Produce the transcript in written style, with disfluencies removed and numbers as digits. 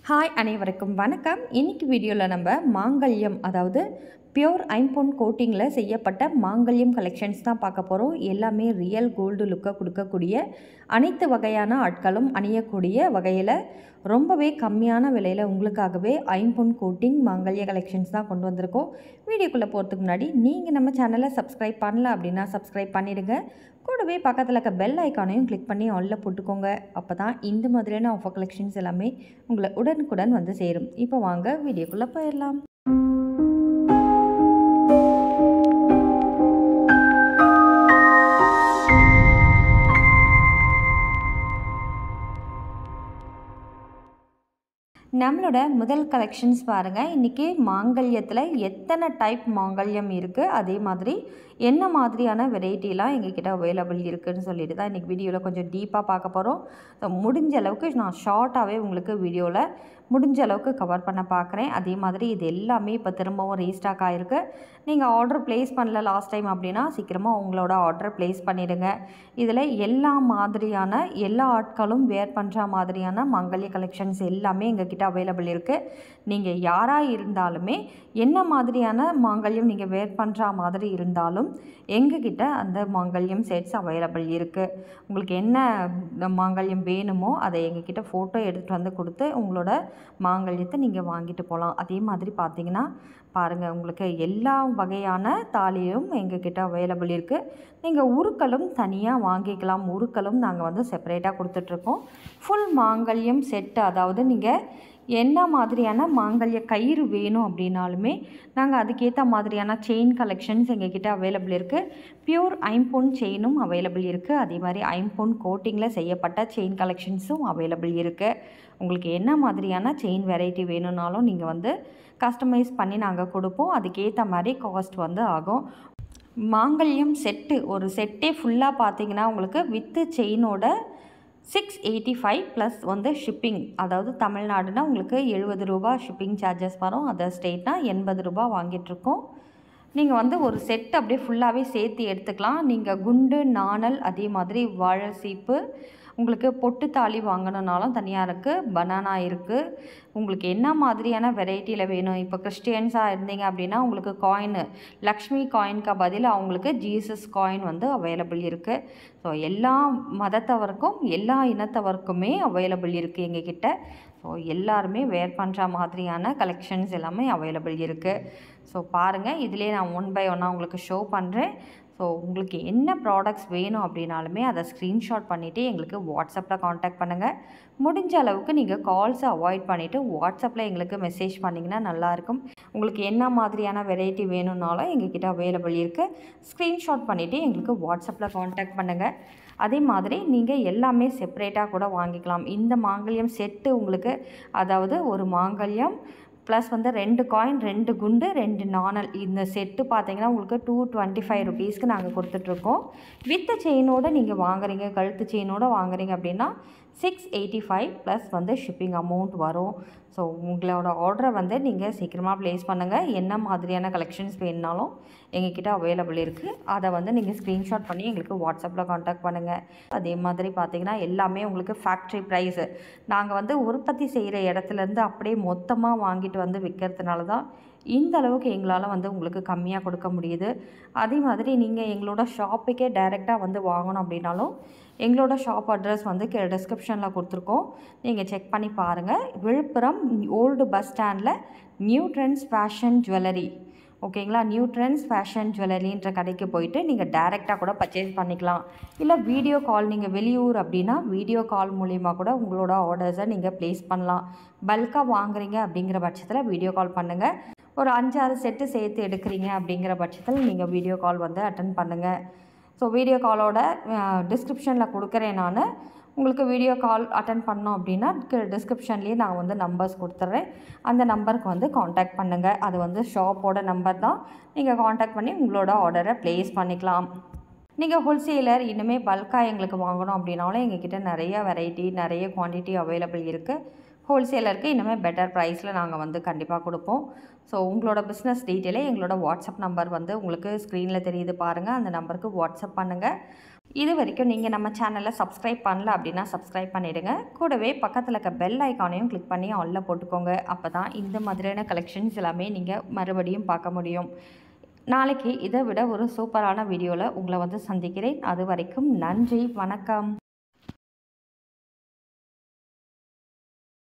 Hi அனைவருக்கும் வணக்கம். இன்னைக்கு வீடியோவில் நம்ம மாங்கல்யம் அதாவது பியோர் ஐம்பொன் கோட்டிங்கில் செய்யப்பட்ட மாங்கல்யம் கலெக்ஷன்ஸ் தான் பார்க்க போகிறோம். எல்லாமே ரியல் கோல்டு லுக்கை கொடுக்கக்கூடிய அனைத்து வகையான ஆட்களும் அணியக்கூடிய வகையில் ரொம்பவே கம்மியான விலையில் உங்களுக்காகவே ஐம்பொன் கோட்டிங் மாங்கல்ய கலெக்ஷன்ஸ் தான் கொண்டு வந்திருக்கோம். வீடியோக்குள்ளே போகிறதுக்கு முன்னாடி நீங்கள் நம்ம சேனலை சப்ஸ்கிரைப் பண்ணல அப்படின்னா சப்ஸ்கிரைப் பண்ணிவிடுங்க. கூடவே பக்கத்தில் இருக்க பெல் ஐக்கானையும் கிளிக் பண்ணி ஆல்ல போட்டுக்கோங்க. அப்போ தான் இந்த மாதிரியான ஆஃபர் கலெக்ஷன்ஸ் எல்லாமே உங்களை உடனுக்குடன் வந்து சேரும். இப்போ வாங்க வீடியோக்குள்ளே போயிடலாம். நம்மளோட முதல் கலெக்ஷன்ஸ் பாருங்கள். இன்றைக்கி மாங்கல்யத்தில் எத்தனை டைப் மாங்கல்யம் இருக்குது, அதே மாதிரி என்ன மாதிரியான வெரைட்டிலாம் எங்ககிட்ட அவைலபிள் இருக்குதுன்னு சொல்லிட்டு தான் இன்றைக்கி வீடியோவில் கொஞ்சம் டீப்பாக பார்க்க போகிறோம். முடிஞ்ச அளவுக்கு நான் ஷார்ட்டாகவே உங்களுக்கு வீடியோவில் முடிஞ்ச அளவுக்கு கவர் பண்ண பார்க்குறேன். அதே மாதிரி இது எல்லாமே இப்போ திரும்பவும் ரீஸ்டாக் ஆகிருக்கு. நீங்கள் ஆர்டர் ப்ளேஸ் பண்ணல லாஸ்ட் டைம் அப்படின்னா சீக்கிரமாக உங்களோட ஆர்டர் ப்ளேஸ் பண்ணிவிடுங்க. இதில் எல்லா மாதிரியான எல்லா ஆட்களும் வேர் பண்ணுற மாதிரியான மாங்கல்ய கலெக்ஷன்ஸ் எல்லாமே எங்ககிட்ட அவைலபிள் இருக்குது. நீங்கள் யாராக இருந்தாலுமே என்ன மாதிரியான மாங்கல்யம் நீங்கள் வேர் பண்ணுற மாதிரி இருந்தாலும் எங்ககிட்ட அந்த மாங்கல்யம் செட்ஸ் அவைலபிள் இருக்குது. உங்களுக்கு என்ன மாங்கல்யம் வேணுமோ அதை எங்ககிட்ட ஃபோட்டோ எடுத்துகிட்டு வந்து கொடுத்து உங்களோட மாங்கல்யத்தை நீங்கள் வாங்கிட்டு போகலாம். அதே மாதிரி பார்த்தீங்கன்னா பாருங்கள், உங்களுக்கு எல்லா வகையான தாலியும் எங்ககிட்ட அவைலபிள் இருக்குது. நீங்கள் உருக்களும் தனியாக வாங்கிக்கலாம். உருக்களும் நாங்கள் வந்து செப்பரேட்டாக கொடுத்துட்ருக்கோம். ஃபுல் மாங்கல்யம் செட்டு, அதாவது நீங்கள் என்ன மாதிரியான மாங்கல்ய கயிறு வேணும் அப்படின்னாலுமே நாங்கள் அதுக்கேற்ற மாதிரியான செயின் கலெக்ஷன்ஸ் எங்ககிட்ட அவைலபிள் இருக்குது. பியூர் ஐம்பொன் செயினும் அவைலபிள் இருக்குது. அதே மாதிரி ஐம்பொன் கோட்டிங்கில் செய்யப்பட்ட செயின் கலெக்ஷன்ஸும் அவைலபிள் இருக்குது. உங்களுக்கு என்ன மாதிரியான செயின் வெரைட்டி வேணும்னாலும் நீங்கள் வந்து கஸ்டமைஸ் பண்ணி நாங்கள் கொடுப்போம். அதுக்கேற்ற மாதிரி காஸ்ட் வந்து ஆகும். மாங்கல்யம் செட்டு ஒரு செட்டே ஃபுல்லாக பார்த்தீங்கன்னா உங்களுக்கு வித்து செயினோட 685 ப்ளஸ் வந்து ஷிப்பிங், அதாவது தமிழ்நாடுனா உங்களுக்கு 70 ரூபா ஷிப்பிங் சார்ஜஸ் வரும். அதர் ஸ்டேட்னா 80 ரூபா வாங்கிட்டுருக்கோம். நீங்கள் வந்து ஒரு செட் அப்படியே ஃபுல்லாகவே சேர்த்து எடுத்துக்கலாம். நீங்கள் குண்டு நாணல் அதே மாதிரி வாழை சீப்பு, உங்களுக்கு பொட்டு தாலி வாங்கணுன்னாலும் தனியாக இருக்குது. பனானா இருக்குது. உங்களுக்கு என்ன மாதிரியான வெரைட்டியில் வேணும், இப்போ கிறிஸ்டியன்ஸாக இருந்தீங்க அப்படின்னா உங்களுக்கு காயின் லக்ஷ்மி காயின்க்கு பதில் அவங்களுக்கு ஜீசஸ் காயின் வந்து அவைலபிள் இருக்குது. ஸோ எல்லா மதத்தவருக்கும் எல்லா இனத்தவருக்குமே அவைலபிள் இருக்குது எங்ககிட்ட. ஸோ எல்லாருமே வேர் பண்ணுற மாதிரியான கலெக்ஷன்ஸ் எல்லாமே அவைலபிள் இருக்குது. ஸோ பாருங்கள், இதிலே நான் ஒன் பை ஒன்னாக உங்களுக்கு ஷோ பண்ணுறேன். ஸோ உங்களுக்கு என்ன ப்ராடக்ட்ஸ் வேணும் அப்படின்னாலுமே அதை ஸ்க்ரீன்ஷாட் பண்ணிவிட்டு எங்களுக்கு வாட்ஸ்அப்பில் காண்டாக்ட் பண்ணுங்கள். முடிஞ்ச அளவுக்கு நீங்கள் கால்ஸை அவாய்ட் பண்ணிவிட்டு வாட்ஸ்அப்பில் எங்களுக்கு மெசேஜ் பண்ணிங்கன்னா நல்லாயிருக்கும். உங்களுக்கு என்ன மாதிரியான வெரைட்டி வேணும்னாலும் எங்ககிட்ட அவைலபிள் இருக்குது. ஸ்க்ரீன்ஷாட் பண்ணிவிட்டு எங்களுக்கு வாட்ஸ்அப்பில் காண்டாக்ட் பண்ணுங்கள். அதே மாதிரி நீங்கள் எல்லாமே செப்பரேட்டாக கூட வாங்கிக்கலாம். இந்த மாங்கல்யம் செட்டு உங்களுக்கு, அதாவது ஒரு மாங்கல்யம் ப்ளஸ் வந்து 2 காயின் 2 குண்டு 2 நாணல், இந்த செட்டு பார்த்தீங்கன்னா உங்களுக்கு 225 ருபீஸ்க்கு நாங்கள் கொடுத்துட்ருக்கோம். வித் செயினோடு நீங்கள் வாங்குறீங்க, கழுத்து செயினோடு வாங்குறீங்க அப்படின்னா 685 ப்ளஸ் வந்து ஷிப்பிங் அமௌண்ட் வரும். ஸோ உங்களோட ஆர்டரை வந்து நீங்கள் சீக்கிரமாக ப்ளேஸ் பண்ணுங்கள். என்ன மாதிரியான கலெக்ஷன்ஸ் வேணுனாலும் எங்ககிட்ட அவைலபிள் இருக்குது. அதை வந்து நீங்கள் ஸ்க்ரீன்ஷாட் பண்ணி எங்களுக்கு வாட்ஸ்அப்பில் காண்டாக்ட் பண்ணுங்கள். அதே மாதிரி பார்த்திங்கன்னா எல்லாமே உங்களுக்கு ஃபேக்ட்ரி ப்ரைஸு. நாங்கள் வந்து உற்பத்தி செய்கிற இடத்துலேருந்து அப்படியே மொத்தமாக வாங்கிட்டு வந்து விற்கிறதுனால தான் இந்த அளவுக்கு எங்களால் வந்து உங்களுக்கு கம்மியாக கொடுக்க முடியுது. அதே மாதிரி நீங்கள் எங்களோட ஷாப்புக்கே டைரெக்டாக வந்து வாங்கணும் அப்படின்னாலும் எங்களோட ஷாப் அட்ரஸ் வந்து டிஸ்கிரிப்ஷனில் கொடுத்துருக்கோம். நீங்கள் செக் பண்ணி பாருங்கள். விழுப்புரம் ஓல்டு பஸ் ஸ்டாண்டில் நியூ ட்ரெண்ட்ஸ் ஃபேஷன் ஜுவல்லரி, ஓகேங்களா, நியூ ட்ரெண்ட்ஸ் ஃபேஷன் ஜுவல்லரின்ற கடைக்கு போயிட்டு நீங்கள் டைரெக்டாக கூட பர்ச்சேஸ் பண்ணிக்கலாம். இல்லை வீடியோ கால், நீங்கள் வெளியூர் அப்படின்னா வீடியோ கால் மூலிமா கூட உங்களோட ஆர்டர்ஸை நீங்கள் ப்ளேஸ் பண்ணலாம். பல்காக வாங்குறீங்க அப்படிங்கிற பட்சத்தில் வீடியோ கால் பண்ணுங்கள். ஒரு 5-6 செட்டு சேர்த்து எடுக்கிறீங்க அப்படிங்கிற பட்சத்தில் நீங்கள் வீடியோ கால் வந்து அட்டன் பண்ணுங்கள். ஸோ வீடியோ காலோட டிஸ்கிரிப்ஷனில் கொடுக்குறேன் நான். உங்களுக்கு வீடியோ கால் அட்டன் பண்ணோம் அப்படின்னா டிஸ்கிரிப்ஷன்லேயே நான் வந்து நம்பர்ஸ் கொடுத்துட்றேன். அந்த நம்பருக்கு வந்து காண்டாக்ட் பண்ணுங்கள். அது வந்து ஷாப்போட நம்பர் தான். நீங்கள் காண்டாக்ட் பண்ணி உங்களோட ஆர்டரை ப்ளேஸ் பண்ணிக்கலாம். நீங்கள் ஹோல்சேலர் இன்னுமே பல்காக எங்களுக்கு வாங்கணும் அப்படின்னாலும் எங்ககிட்ட நிறைய வெரைட்டி நிறைய குவான்டிட்டி அவைலபிள் இருக்குது. ஹோல்சேலருக்கு இன்னுமே பெட்டர் ப்ரைஸில் நாங்கள் வந்து கண்டிப்பாக கொடுப்போம். ஸோ உங்களோட பிஸ்னஸ் டீட்டெயிலே எங்களோட வாட்ஸ்அப் நம்பர் வந்து உங்களுக்கு ஸ்க்ரீனில் தெரியுது பாருங்கள். அந்த நம்பருக்கு வாட்ஸ்அப் பண்ணுங்கள். இது வரைக்கும் நீங்கள் நம்ம சேனலை சப்ஸ்கிரைப் பண்ணல அப்படின்னா சப்ஸ்கிரைப் பண்ணிவிடுங்க. கூடவே பக்கத்தில் இருக்க பெல் ஐக்கானையும் கிளிக் பண்ணி ஆல்ல போட்டுக்கோங்க. அப்போ தான் இந்த மாதிரியான கலெக்ஷன்ஸ் எல்லாமே நீங்கள் மறுபடியும் பார்க்க முடியும். நாளைக்கு இதை விட ஒரு சூப்பரான வீடியோவில் உங்களை வந்து சந்திக்கிறேன். அது வரைக்கும் நன்றி, வணக்கம்.